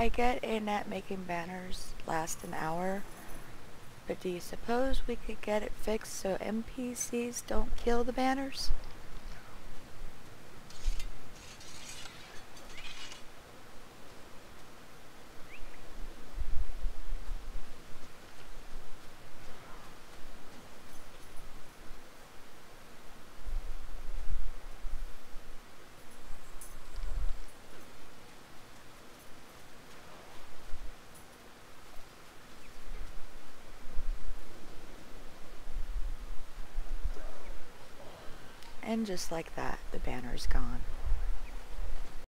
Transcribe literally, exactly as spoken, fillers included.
I get internet making banners last an hour, but do you suppose we could get it fixed so N P Cs don't kill the banners? And just like that, the banner's gone.